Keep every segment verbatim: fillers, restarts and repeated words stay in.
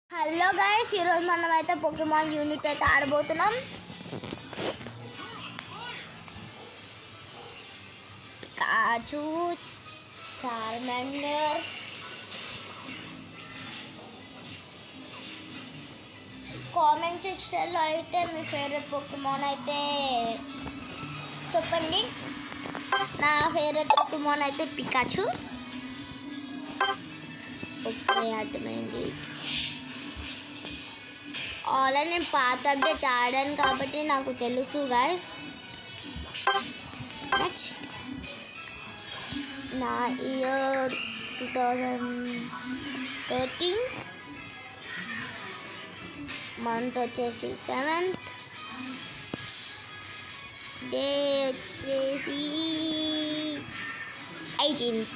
Hello guys, ఈరోజు మనం అయితే పోకెమాన్ యూనిట్ అయితే ఆడబోతున్నాం. పికాచు, చార్మాండర్, కామెంట్ సెక్షన్లో అయితే మీ ఫేవరెట్ పోకెమాన్ అయితే చెప్పండి. నా ఫేవరెట్ పోకెమాన్ అయితే పికాచు. ఓకే, అర్థమైంది. ఆల్రెడీ నేను పాత అప్డేట్ ఆడాను కాబట్టి నాకు తెలుసు గైస్. నెక్స్ట్ నా year two thousand thirteen, month వచ్చేసి సెవెంత్, డే వచ్చేసి ఎయిటీన్త్.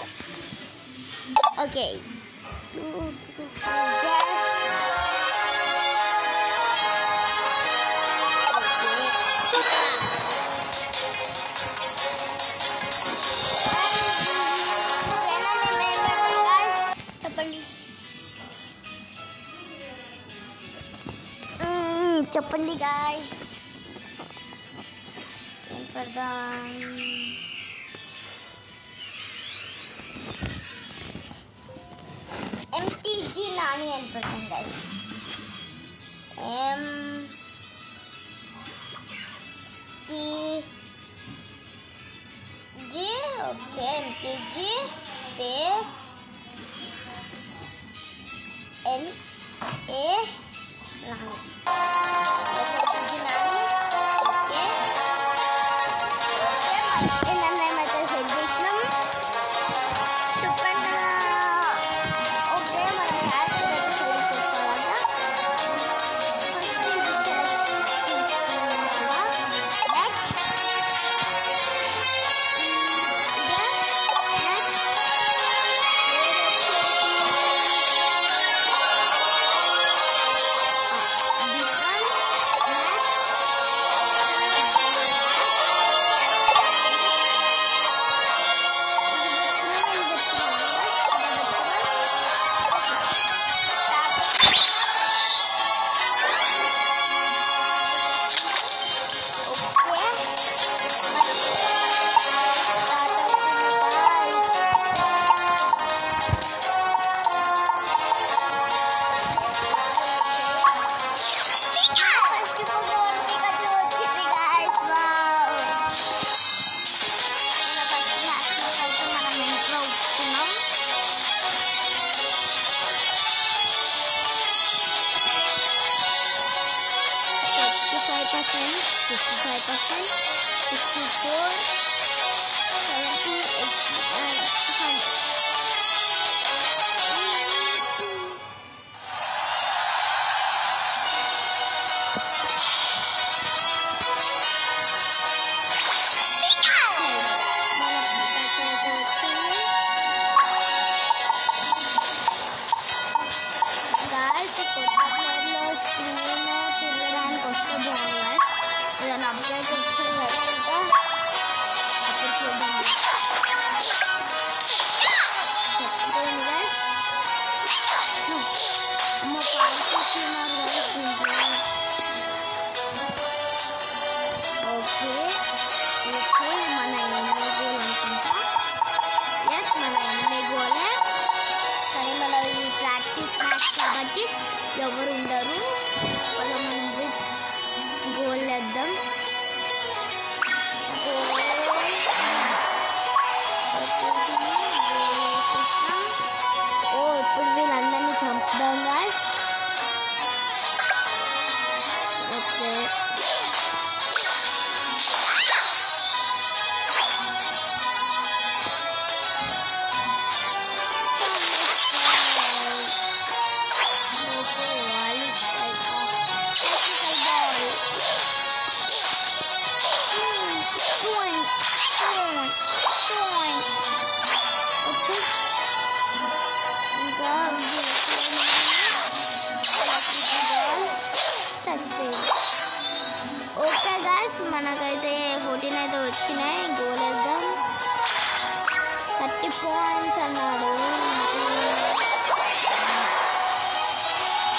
ఓకే, చెప్పండి చెప్పండి గాయ్స్, ఏం పెడదాం? ఎంటీజీ నాని అని పెడతాం guys. M T G. Okay, MTG space N A Nani. MTG Nani. Okay, మేమైతే సెట్ చేసినాం. చెప్పండి కదా. ఓకే, మనం క్యారెక్టర్ అయితే సెలెక్ట్ చేసుకోవాలంట. ఫస్ట్ ఇది సెలెక్ట్ చేసుకున్నామా. నెక్స్ట్ ఇదే. Next fifty-five percent, sixty-four, seventy, eighty, and one hundred. Guys, కొత్తలో స్క్రీన్ తిరగడానికి వస్తే బాగుంది. ఏదైనా అప్డేట్ వస్తుంది కదా, ఇంకా అప్పుడు చూద్దాం. చెప్తుంది గైస్. అమ్మ పాడుతున్నారు గైస్ దీంట్లో. ఓకే ఓకే, మన ఎనిమిది గోల్ అనుకుంటా. ఎస్, మన ఎనిమిది గోలే. కానీ మన ఈ ప్రాక్టీస్ మ్యాచ్ కాబట్టి ఎవరు ఉండరు. పదమంది గోల్ వేద్దాం. ఓ, ఇప్పుడు వీళ్ళందరినీ చంపుదాం గాయ్స్. ఓకే, ఓకే గాయ్స్, మనకైతే ఫోర్టీన్ అయితే వచ్చినాయి. గోల్ వేద్దాం. థర్టీ పాయింట్స్ అన్నాడు.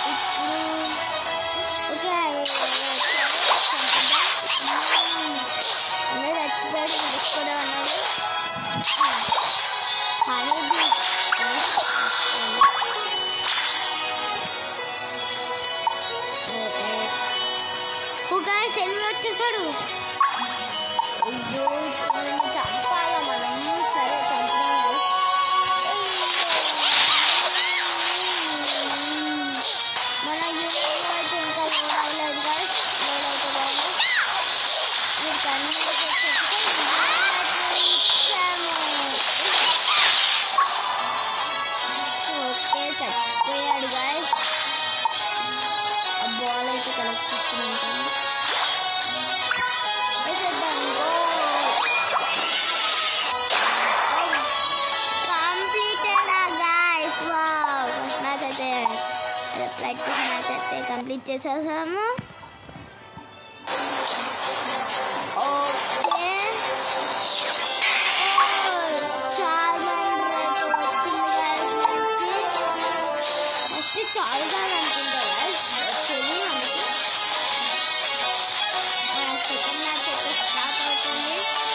వచ్చేసాడు. అయ్యో ఇప్పుడు చంపాలా మనం. సరే చంపుదాం గైస్. మన యూనిట్లో అయితే ఇంకా లోడ్ అవ్వలేదు గైస్. లోడ్ అయితే బాగుంది. మీరు కన్ను ఇచ్చాము. ఓకే చచ్చిపోయాడు గైస్. ఆ బాల్ అయితే కలెక్ట్ చేసుకుని ఉంటాను. ప్రాక్టీస్ మ్యాచ్ అయితే కంప్లీట్ చేసేసాము. ఓకే చార్మన్ రేపు వచ్చింది గైస్. మనకి ఫస్ట్ చార్మన్ అనుకుంటా గైస్ వచ్చేది. మనకి సెకండ్ మ్యాచ్ అయితే స్టార్ట్ అవుతుంది.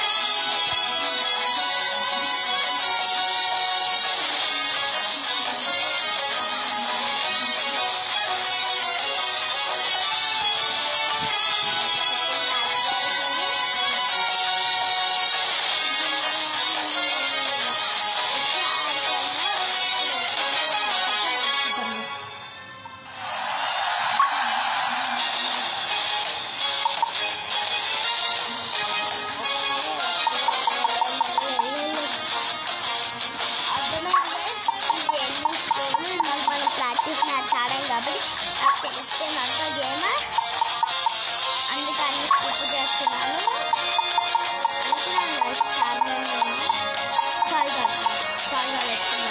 ప్రాక్టీస్ మ్యాచ్ ఆడాం కాబట్టి నాకు తెలుస్తున్నంత గేమ్, అందుకని స్కిప్ చేస్తున్నాను. అనుకున్నాను చాలా చాలా చాలా వచ్చింది.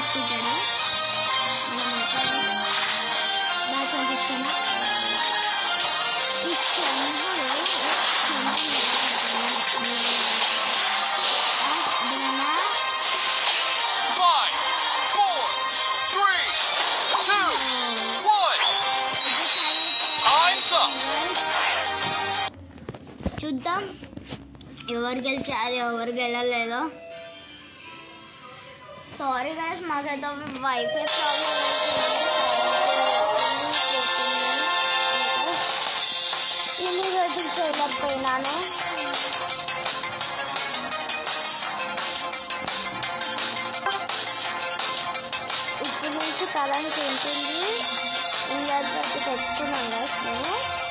తీసుకుంటాడు. మనం బాగా చంపిస్తున్నా. ఈ చంపులు చూద్దాం ఎవరు గెలిచారు ఎవరు గెలలేదో. సారీ గైస్, మాకైతే వైఫై ప్రాబ్లం ఇన్ని రోజులు చేయలేకపోయినాను. ఇప్పుడు నుంచి కరెంట్ ఉంటుంది. ఇండియా వరకు తెచ్చుకున్నాను గైస్ నేను.